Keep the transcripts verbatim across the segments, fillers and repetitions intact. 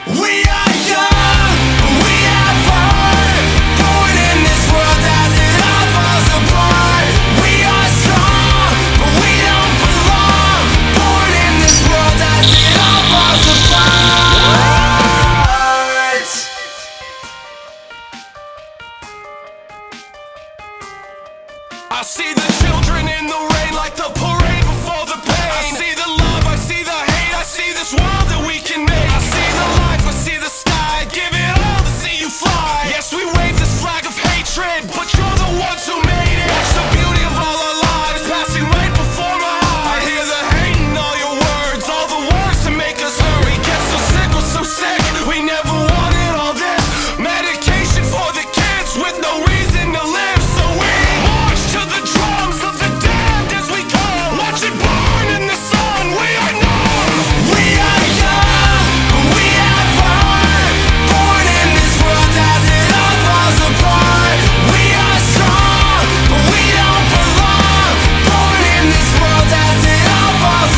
I see the children in the rain like the parade before the pain. I see the love, I see the hate, I see this world that we can make. I see the life, I see the sky, give it all to see you fly. Yes, we wave this flag of hatred, but you're the ones who made it. Watch the beauty of all our lives passing right before my eyes. I hear the hate in all your words, all the words to make us hurt. We get so sick, we're so sick, we never wanted all this. Medication for the kids with no reason to live. So we march to the drums of the damned as we come. Watch it burn in the sun, we are numb. We are young, we have heart. Born in this world as it all falls apart. We are strong, but we don't belong. Born in this world as it all falls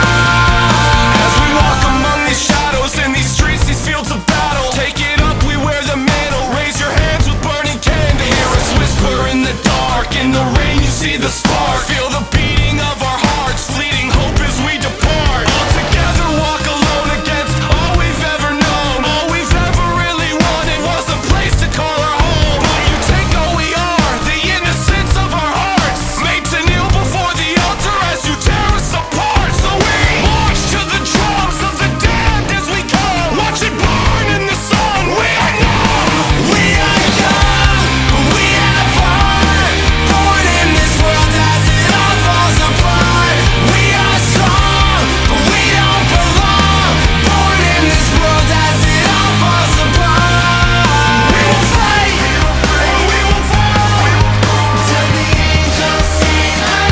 apart. As we walk among these shadows in these streets, these fields of battle, take it up, we wear the mantle. Raise your hands with burning candles. Hear us whisper in the dark. In the rain you see the spark. Feel the beating of our hearts, fleeting hope as we depart. All together walk alone against all we've ever known. All we've ever really wanted was a place to call our home. But you take all we are, the innocence of our hearts, made to kneel before the altar as you tear us apart. So we march to the drums of the damned as we come. Watch it burn in the sun, we are numb. We are young, we have heart. Born in this world as it all falls apart. We are strong, but we don't belong. Born in this world as it all falls apart. We will fight, or we will fall, till the angels sing our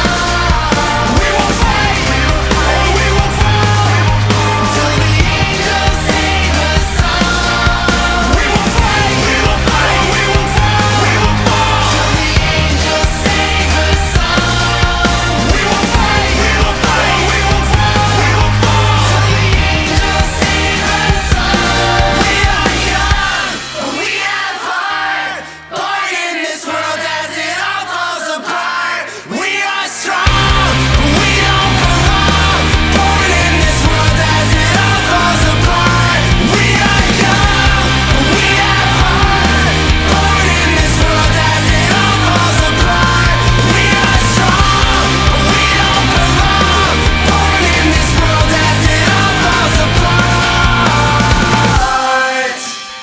song. We will fight, or we will fall, till the angels sing our song. We will fight, we will fight, we will fall, we will fall, till the angels sing our song. We will fight, we will fight, we will fall, we will fall, till the angels sing our song. We are young, but we have heart. Born in this world as it all falls apart. We are strong, but we don't belong. Born in this world as it all falls apart. We are young, but we have heart. Born in this world as it all falls apart. We are strong, but we don't belong. Born in this world as it all falls apart.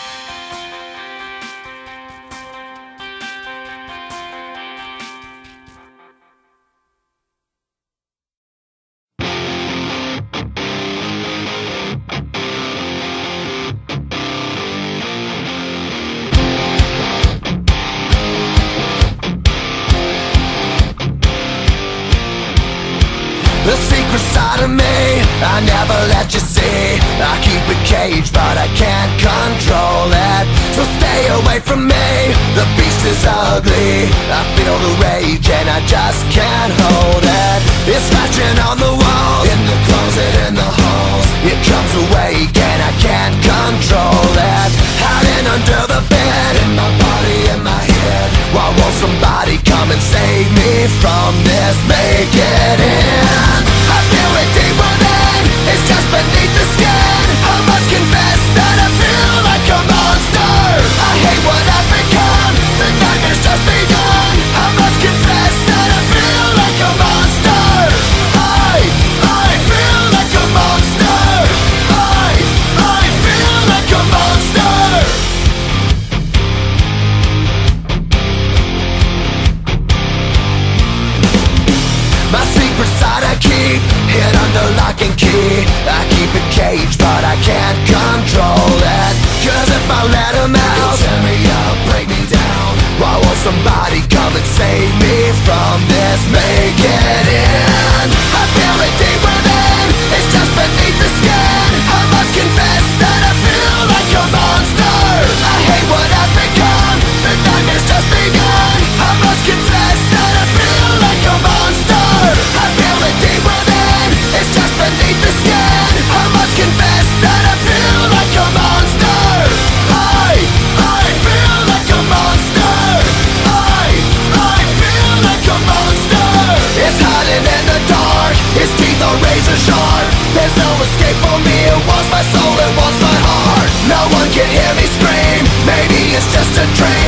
The secret side of me, I never let you see. I keep it caged, but I can't control it. So stay away from me, the beast is ugly. I feel the rage and I just can't hold it. It's scratching on the walls, in the closet, in the halls. It comes awake and I can't control it. Hiding under the bed, in my body, in my head. Why won't somebody come and save me from this? Make it end. I feel it deep within, it's just beneath the skin. I must confess that I feel like a monster. I hate what I've become, the nightmare's just begun. I must confess that I feel like a monster. I, I feel like a monster. I, I feel like a monster. My secret side I keep hid under lock and key. I keep it caged, but I can't control it. Cause if I let him out, he'll tear me up, break me down. Why won't somebody come and save me from this? Make it end. I feel it deep within, it's just beneath the skin. I must confess that I feel like a monster. I hate what I've become, the nightmare's just begun. I must confess that I feel like a monster. I feel it deep within, it's just beneath the skin. I must confess that I feel like a monster. razor sharp. There's no escape for me, it wants my soul, it wants my heart. No one can hear me scream, maybe it's just a dream.